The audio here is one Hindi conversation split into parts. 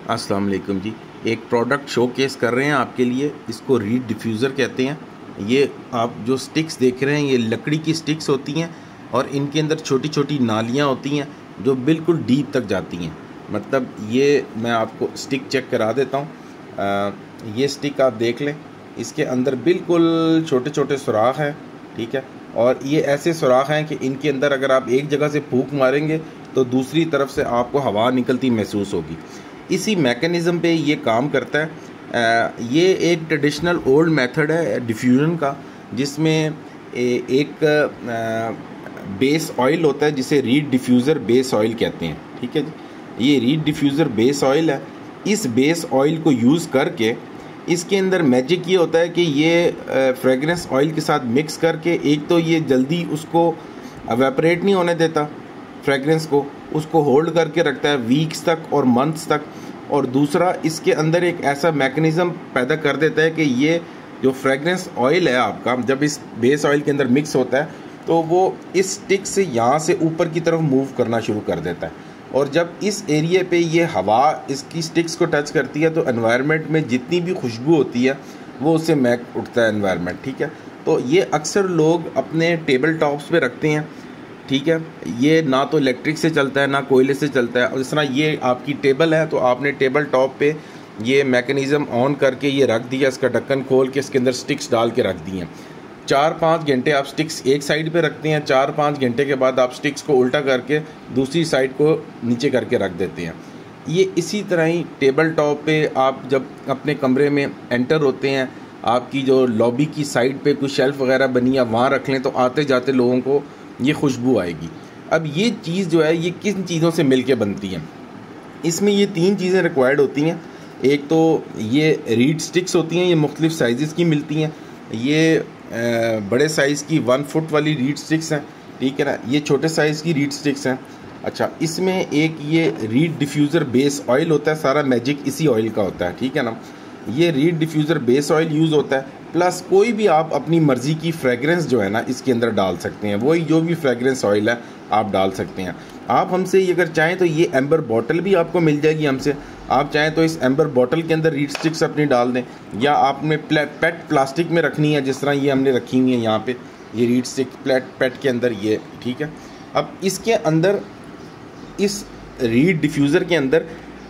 अस्सलाम वालेकुम जी। एक प्रोडक्ट शोकेस कर रहे हैं आपके लिए, इसको रीड डिफ्यूज़र कहते हैं। ये आप जो स्टिक्स देख रहे हैं ये लकड़ी की स्टिक्स होती हैं और इनके अंदर छोटी छोटी नालियाँ होती हैं जो बिल्कुल डीप तक जाती हैं। मतलब ये मैं आपको स्टिक चेक करा देता हूँ। ये स्टिक आप देख लें, इसके अंदर बिल्कुल छोटे छोटे सुराख हैं, ठीक है। और ये ऐसे सुराख हैं कि इनके अंदर अगर आप एक जगह से फूंक मारेंगे तो दूसरी तरफ से आपको हवा निकलती महसूस होगी। इसी मैकेनिज़्म पे ये काम करता है। ये एक ट्रेडिशनल ओल्ड मेथड है डिफ्यूज़न का, जिसमें एक बेस ऑयल होता है जिसे रीड डिफ्यूज़र बेस ऑयल कहते हैं, ठीक है जी। ये रीड डिफ्यूज़र बेस ऑयल है। इस बेस ऑयल को यूज़ करके इसके अंदर मैजिक ये होता है कि ये फ्रेगरेंस ऑयल के साथ मिक्स करके, एक तो ये जल्दी उसको एवेपोरेट नहीं होने देता, फ्रेगरेंस को उसको होल्ड करके रखता है वीक्स तक और मंथ्स तक। और दूसरा, इसके अंदर एक ऐसा मैकेनिज़्म पैदा कर देता है कि ये जो फ्रेगरेंस ऑयल है आपका, जब इस बेस ऑयल के अंदर मिक्स होता है तो वो इस स्टिक से यहाँ से ऊपर की तरफ मूव करना शुरू कर देता है। और जब इस एरिया पे ये हवा इसकी स्टिक्स को टच करती है तो एनवायरनमेंट में जितनी भी खुशबू होती है वो उससे महक उठता है एनवायरनमेंट, ठीक है। तो ये अक्सर लोग अपने टेबल टॉप्स पे रखते हैं, ठीक है। ये ना तो इलेक्ट्रिक से चलता है ना कोयले से चलता है। और जिस तरह ये आपकी टेबल है तो आपने टेबल टॉप पे ये मैकेनिज़्म ऑन करके ये रख दिया, इसका ढक्कन खोल के इसके अंदर स्टिक्स डाल के रख दिए। 4-5 घंटे आप स्टिक्स एक साइड पे रखते हैं, 4-5 घंटे के बाद आप स्टिक्स को उल्टा करके दूसरी साइड को नीचे करके रख देते हैं। ये इसी तरह ही टेबल टॉप पे आप जब अपने कमरे में एंटर होते हैं, आपकी जो लॉबी की साइड पे कुछ शेल्फ वगैरह बनी है वहाँ रख लें तो आते जाते लोगों को ये खुशबू आएगी। अब ये चीज़ जो है ये किन चीज़ों से मिलके बनती है, इसमें ये 3 चीज़ें रिक्वायर्ड होती हैं। एक तो ये रीड स्टिक्स होती हैं, ये मुख्तलिफ़ साइज़ की मिलती हैं। ये बड़े साइज़ की 1 फुट वाली रीड स्टिक्स हैं, ठीक है ना। ये छोटे साइज़ की रीड स्टिक्स हैं। अच्छा, इसमें एक ये रीड डिफ्यूज़र बेस ऑयल होता है, सारा मैजिक इसी ऑयल का होता है, ठीक है ना। ये reed diffuser base oil use होता है, प्लस कोई भी आप अपनी मर्ज़ी की फ्रेगरेंस जो है ना इसके अंदर डाल सकते हैं। वही जो भी फ्रेगरेंस ऑयल है आप डाल सकते हैं। आप हमसे अगर चाहें तो ये एम्बर बॉटल भी आपको मिल जाएगी हमसे। आप चाहें तो इस एम्बर बॉटल के अंदर रीड स्टिक्स अपनी डाल दें, या आपने पेट प्लास्टिक में रखनी है है, जिस तरह ये हमने रखी हुई है यहाँ पे ये रीड स्टिक पेट के अंदर ये, ठीक है। अब इसके अंदर इस रीड डिफ्यूज़र के अंदर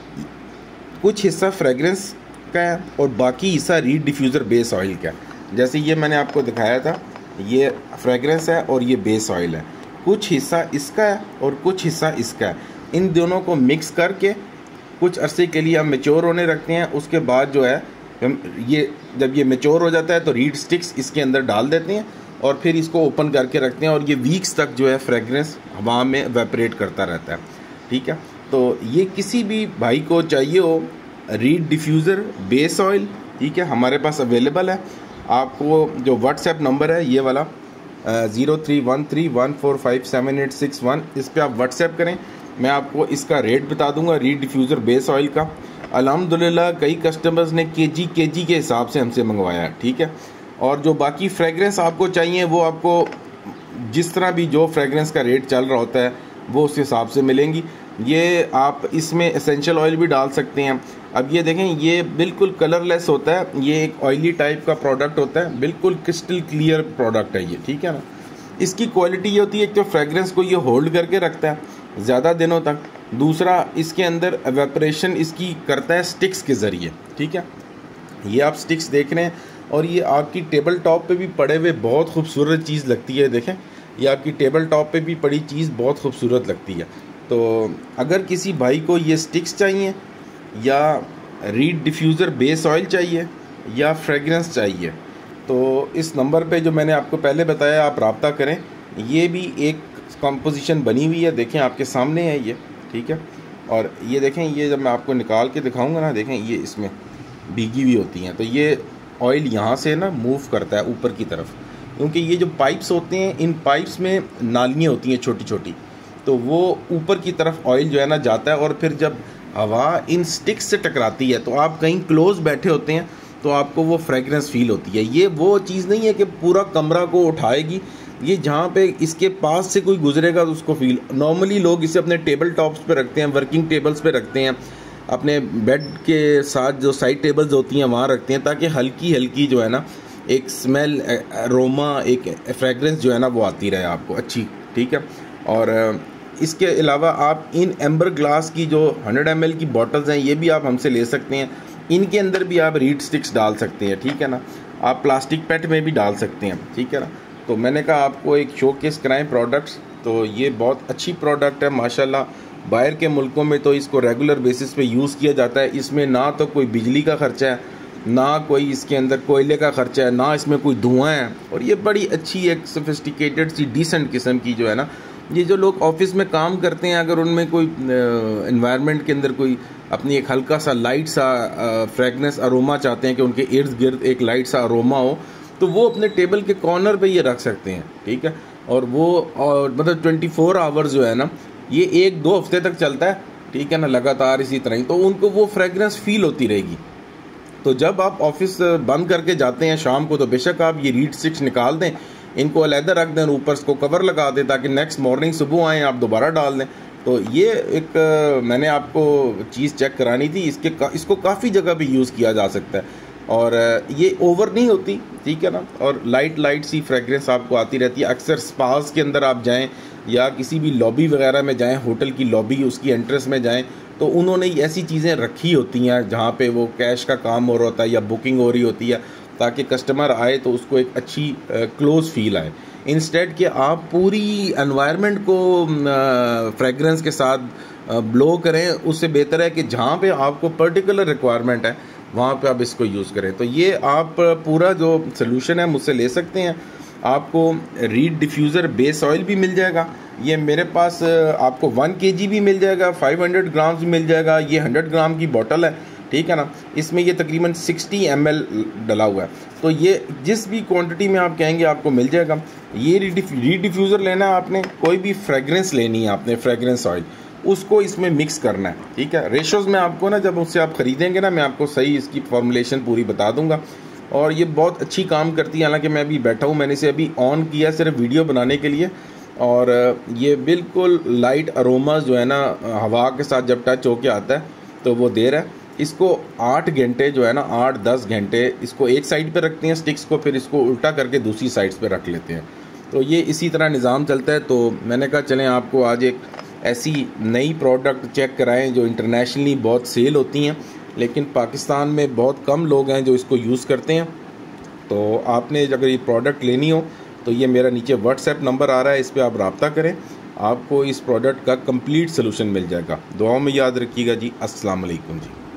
कुछ हिस्सा फ्रेगरेंस का है और बाकी हिस्सा रीड डिफ्यूज़र बेस ऑयल का है। जैसे ये मैंने आपको दिखाया था, ये फ्रेगरेंस है और ये बेस ऑयल है। कुछ हिस्सा इसका है और कुछ हिस्सा इसका है। इन दोनों को मिक्स करके कुछ अरसे के लिए हम मैच्योर होने रखते हैं। उसके बाद जो है हम ये जब ये मैच्योर हो जाता है तो रीड स्टिक्स इसके अंदर डाल देते हैं और फिर इसको ओपन करके रखते हैं और ये वीक्स तक जो है फ्रेगरेंस हवा में वेपरेट करता रहता है, ठीक है। तो ये किसी भी भाई को चाहिए हो रीड डिफ्यूज़र बेस ऑयल, ठीक है, हमारे पास अवेलेबल है। आपको जो व्हाट्सएप नंबर है ये वाला 031314578161, इस पर आप व्हाट्सएप करें, मैं आपको इसका रेट बता दूंगा रीड डिफ्यूज़र बेस ऑयल का। अल्हम्दुलिल्लाह कई कस्टमर्स ने केजी के हिसाब से हमसे मंगवाया है, ठीक है। और जो बाकी फ्रेगरेंस आपको चाहिए वो आपको जिस तरह भी जो फ्रेगरेंस का रेट चल रहा होता है वो उस हिसाब से मिलेंगी। ये आप इसमें एसेंशियल ऑयल भी डाल सकते हैं। अब ये देखें, ये बिल्कुल कलरलेस होता है, ये एक ऑयली टाइप का प्रोडक्ट होता है, बिल्कुल क्रिस्टल क्लियर प्रोडक्ट है ये, ठीक है ना। इसकी क्वालिटी ये होती है कि तो फ्रेगरेंस को ये होल्ड करके रखता है ज़्यादा दिनों तक। दूसरा, इसके अंदर एवेपोरेशन इसकी करता है स्टिक्स के ज़रिए, ठीक है। ये आप स्टिक्स देख रहे हैं और ये आपकी टेबल टॉप पे भी पड़े हुए बहुत खूबसूरत चीज़ लगती है। देखें, ये आपकी टेबल टॉप पे भी पड़ी चीज़ बहुत खूबसूरत लगती है। तो अगर किसी भाई को ये स्टिक्स चाहिए या रीड डिफ्यूज़र बेस ऑयल चाहिए या फ्रेगरेंस चाहिए तो इस नंबर पे जो मैंने आपको पहले बताया आप रब्ता करें। ये भी एक कंपोजिशन बनी हुई है, देखें आपके सामने है ये, ठीक है। और ये देखें, ये जब मैं आपको निकाल के दिखाऊंगा ना, देखें ये इसमें भीगी हुई होती हैं। तो ये ऑयल यहाँ से ना मूव करता है ऊपर की तरफ, क्योंकि ये जो पाइप्स होते हैं इन पाइप्स में नालियाँ होती हैं छोटी छोटी, तो वो ऊपर की तरफ ऑयल जो है ना जाता है। और फिर जब हवा इन स्टिक्स से टकराती है तो आप कहीं क्लोज बैठे होते हैं तो आपको वो फ्रेगरेंस फील होती है। ये वो चीज़ नहीं है कि पूरा कमरा को उठाएगी, ये जहाँ पे इसके पास से कोई गुजरेगा तो उसको फील। नॉर्मली लोग इसे अपने टेबल टॉप्स पे रखते हैं, वर्किंग टेबल्स पे रखते हैं, अपने बेड के साथ जो साइड टेबल्स होती हैं वहाँ रखते हैं, ताकि हल्की हल्की जो है ना एक स्मेल, अरोमा, एक फ्रेगरेंस जो है ना वो आती रहे आपको अच्छी, ठीक है। और इसके अलावा आप इन एम्बर ग्लास की जो 100 ml की बॉटल्स हैं ये भी आप हमसे ले सकते हैं। इनके अंदर भी आप रीड स्टिक्स डाल सकते हैं, ठीक है ना। आप प्लास्टिक पेट में भी डाल सकते हैं, ठीक है ना। तो मैंने कहा आपको एक शोकेस कराएं प्रोडक्ट्स। तो ये बहुत अच्छी प्रोडक्ट है माशाल्लाह। बाहर के मुल्कों में तो इसको रेगुलर बेसिस पे यूज़ किया जाता है। इसमें ना तो कोई बिजली का खर्चा है, ना कोई इसके अंदर कोयले का खर्चा है, ना इसमें कोई धुआं है। और ये बड़ी अच्छी एक सोफिस्टिकेटेड सी डिसेंट किस्म की जो है ना, ये जो लोग ऑफिस में काम करते हैं, अगर उनमें कोई एनवायरनमेंट के अंदर कोई अपनी एक हल्का सा लाइट सा फ्रेगनेंस अरोमा चाहते हैं कि उनके इर्द गिर्द एक लाइट सा अरोमा हो, तो वो अपने टेबल के कॉर्नर पे ये रख सकते हैं, ठीक है। और वो मतलब 24 आवर्स जो है ना, ये 1-2 हफ्ते तक चलता है, ठीक है ना, लगातार इसी तरह ही। तो उनको वो फ्रेगरेंस फील होती रहेगी। तो जब आप ऑफिस बंद करके जाते हैं शाम को, तो बेशक आप ये रीड स्टिक्स निकाल दें, इनको अलहदा रख दें, ऊपर इसको कवर लगा दें, ताकि नेक्स्ट मॉर्निंग सुबह आएँ आप दोबारा डाल दें। तो ये एक मैंने आपको चीज़ चेक करानी थी। इसको काफ़ी जगह भी यूज़ किया जा सकता है, और ये ओवर नहीं होती, ठीक है ना। और लाइट सी फ्रेगरेंस आपको आती रहती है। अक्सर स्पास के अंदर आप जाएं या किसी भी लॉबी वगैरह में जाएं, होटल की लॉबी उसकी एंट्रेंस में जाएं, तो उन्होंने ऐसी चीज़ें रखी होती हैं जहाँ पे वो कैश का काम हो रहा होता है या बुकिंग हो रही होती है, ताकि कस्टमर आए तो उसको एक अच्छी क्लोज फील आए। इंस्टेड कि आप पूरी एनवायरनमेंट को फ्रेगरेंस के साथ ब्लो करें, उससे बेहतर है कि जहाँ पे आपको पर्टिकुलर रिक्वायरमेंट है वहाँ पे आप इसको यूज़ करें। तो ये आप पूरा जो सोल्यूशन है मुझसे ले सकते हैं। आपको रीड डिफ्यूज़र बेस ऑयल भी मिल जाएगा, ये मेरे पास आपको 1 kg भी मिल जाएगा, 500 ग्राम भी मिल जाएगा। ये 100 ग्राम की बोतल है, ठीक है ना। इसमें ये तकरीबन 60 ml डला हुआ है। तो ये जिस भी क्वांटिटी में आप कहेंगे आपको मिल जाएगा। ये रीड डिफ्यूज़र लेना है आपने, कोई भी फ्रेगरेंस लेनी है आपने, फ्रेगरेंस ऑयल, उसको इसमें मिक्स करना है, ठीक है। रेशोज़ में आपको ना जब उससे आप ख़रीदेंगे ना, मैं आपको सही इसकी फॉर्मुलेशन पूरी बता दूंगा। और ये बहुत अच्छी काम करती है। हालांकि मैं अभी बैठा हूँ, मैंने इसे अभी ऑन किया सिर्फ वीडियो बनाने के लिए। और ये बिल्कुल लाइट अरोमास जो है ना, हवा के साथ जब टच होके आता है तो वो दे रहा है। इसको 8 घंटे जो है ना, 8-10 घंटे इसको एक साइड पे रखते हैं स्टिक्स को, फिर इसको उल्टा करके दूसरी साइड्स पे रख लेते हैं। तो ये इसी तरह निज़ाम चलता है। तो मैंने कहा चलें आपको आज एक ऐसी नई प्रोडक्ट चेक कराएं जो इंटरनेशनली बहुत सेल होती हैं, लेकिन पाकिस्तान में बहुत कम लोग हैं जो इसको यूज़ करते हैं। तो आपने अगर ये प्रोडक्ट लेनी हो तो ये मेरा नीचे व्हाट्सएप नंबर आ रहा है, इस पर आप रब्ता करें, आपको इस प्रोडक्ट का कंप्लीट सोल्यूशन मिल जाएगा। दुआओं में याद रखिएगा जी। अस्सलाम वालेकुम जी।